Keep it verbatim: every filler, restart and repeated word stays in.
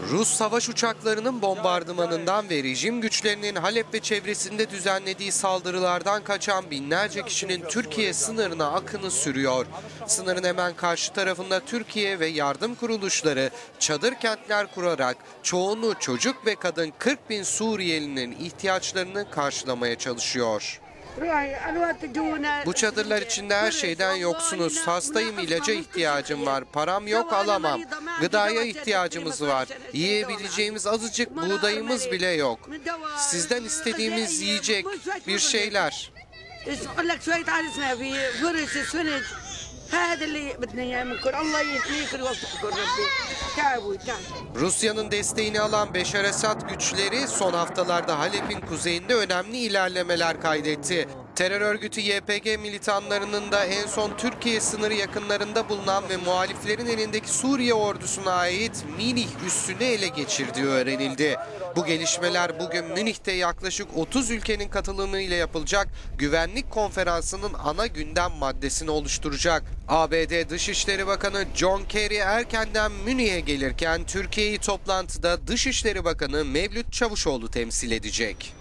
Rus savaş uçaklarının bombardımanından ve rejim güçlerinin Halep ve çevresinde düzenlediği saldırılardan kaçan binlerce kişinin Türkiye sınırına akını sürüyor. Sınırın hemen karşı tarafında Türkiye ve yardım kuruluşları çadır kentler kurarak çoğunluğu çocuk ve kadın kırk bin Suriyelinin ihtiyaçlarını karşılamaya çalışıyor. Bu çadırlar içinde her şeyden yoksunuz. Hastayım, ilaca ihtiyacım var. Param yok, alamam. Gıdaya ihtiyacımız var. Yiyebileceğimiz azıcık buğdayımız bile yok. Sizden istediğimiz yiyecek, bir şeyler. Rusya'nın desteğini alan Beşar Esad güçleri son haftalarda Halep'in kuzeyinde önemli ilerlemeler kaydetti. Terör örgütü Y P G militanlarının da en son Türkiye sınırı yakınlarında bulunan ve muhaliflerin elindeki Suriye ordusuna ait Minih üssünü ele geçirdiği öğrenildi. Bu gelişmeler bugün Münih'te yaklaşık otuz ülkenin katılımıyla yapılacak güvenlik konferansının ana gündem maddesini oluşturacak. A B D Dışişleri Bakanı John Kerry erkenden Münih'e gelirken Türkiye'yi toplantıda Dışişleri Bakanı Mevlüt Çavuşoğlu temsil edecek.